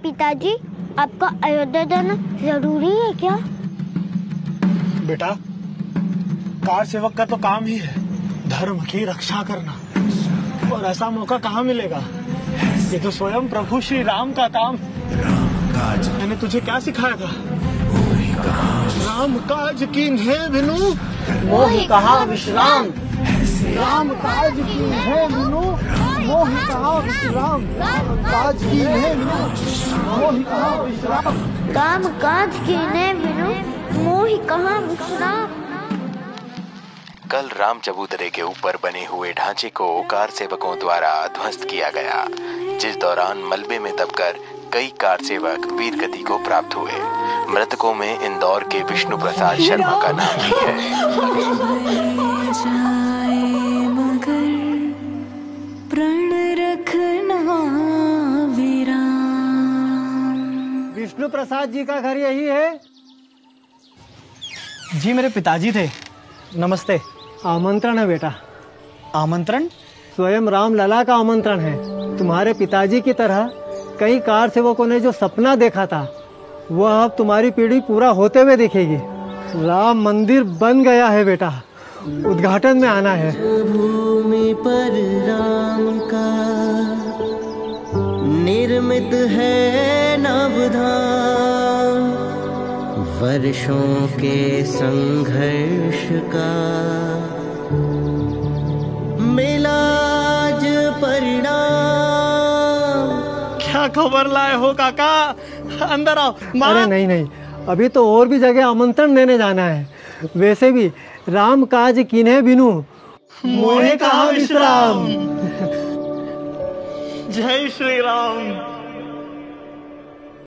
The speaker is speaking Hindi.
पिताजी, आपका अयोध्या जाना जरूरी है क्या? बेटा, कार सेवक का तो काम ही है धर्म की रक्षा करना, और ऐसा मौका कहाँ मिलेगा? ये तो स्वयं प्रभु श्री राम का काम। मैंने तुझे क्या सिखाया था? राम काज कीन्हे बिनु मोहि कहाँ विश्राम। राम काज कीन्हे बिनु मोहि कहाँ विश्राम। काज कीन्हे बिनु मोहि कहाँ विश्राम। काम काज कीन्हे बिनु मोहि कहाँ विश्राम। कल राम चबूतरे के ऊपर बने हुए ढांचे को कार सेवकों द्वारा ध्वस्त किया गया, जिस दौरान मलबे में दबकर कई कार सेवक वीरगति को प्राप्त हुए। मृतकों में इंदौर के विष्णु प्रसाद शर्मा का नाम भी है। विष्णु प्रसाद जी का घर यही है? जी मेरे पिताजी थे। नमस्ते। आमंत्रण है बेटा। आमंत्रण? स्वयं राम लला का आमंत्रण है। तुम्हारे पिताजी की तरह कई कार सेवकों ने जो सपना देखा था वह अब तुम्हारी पीढ़ी पूरा होते हुए दिखेगी। राम मंदिर बन गया है बेटा, उद्घाटन में आना है। भूमि पर राम का निर्मित है नवधाम, वर्षों के संघर्ष का मिला आज परिणाम। क्या खबर लाए हो काका? अंदर आओ। अरे नहीं नहीं, अभी तो और भी जगह आमंत्रण देने जाना है। वैसे भी राम काज कीन्हे बिनु मोहि कहाँ विश्राम। जय श्री राम।